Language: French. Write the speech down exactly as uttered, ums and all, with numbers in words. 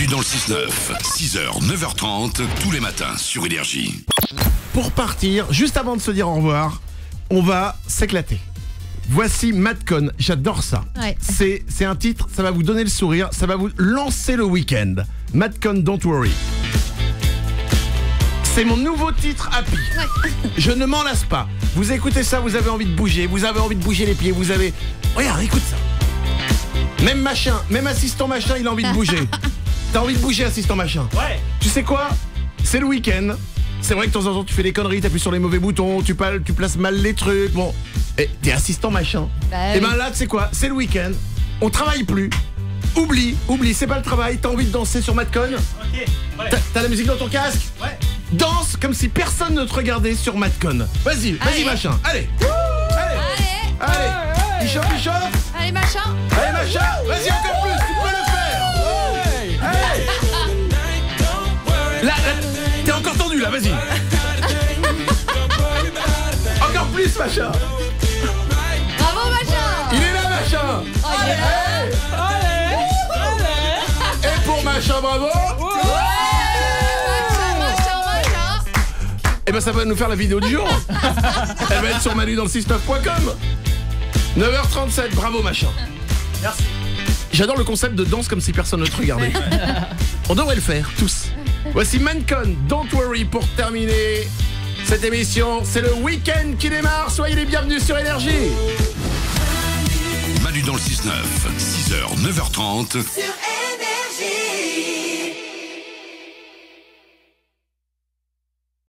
Manu dans le six neuf, six heures, neuf heures trente, tous les matins sur Énergie. Pour partir, juste avant de se dire au revoir, on va s'éclater. Voici Madcon, j'adore ça. Ouais. C'est, c'est un titre, ça va vous donner le sourire, ça va vous lancer le week-end. Madcon, Don't Worry. C'est mon nouveau titre happy. Ouais. Je ne m'en lasse pas. Vous écoutez ça, vous avez envie de bouger, vous avez envie de bouger les pieds, vous avez... Regarde, écoute ça. Même machin, même assistant machin, il a envie de bouger. T'as envie de bouger, assistant machin? Ouais. Tu sais quoi? C'est le week-end. C'est vrai que de temps en temps tu fais des conneries, t'appuies sur les mauvais boutons, tu, pal- tu places mal les trucs. Bon, et t'es assistant machin. Bah et oui. ben là, tu sais quoi? C'est le week-end. On travaille plus. Oublie, oublie, c'est pas le travail. T'as envie de danser sur Madcon? Ok. Ouais. T'as, t'as la musique dans ton casque? Ouais. Danse comme si personne ne te regardait sur Madcon. Vas-y, vas-y Allez. machin. Allez. Allez. Allez, Allez. Il chauffe, il chauffe. allez machin. Allez machin. Vas-y encore plus. Tu peux le faire. Allez. Là, là, t'es encore tendu là. Vas-y. Encore plus machin. Bravo machin. Il est là machin. Oh, il est là. Et pour machin, bravo. Machin, machin, machin. Et ben ça va nous faire la vidéo du jour. Elle va être sur manu dans le six neuf point com. neuf heures trente-sept, bravo machin. Merci. J'adore le concept de danse comme si personne ne te regardait. On devrait le faire, tous. Voici Madcon, Don't Worry pour terminer cette émission. C'est le week-end qui démarre, soyez les bienvenus sur Énergie. Manu dans le six neuf, six heures, neuf heures trente. Sur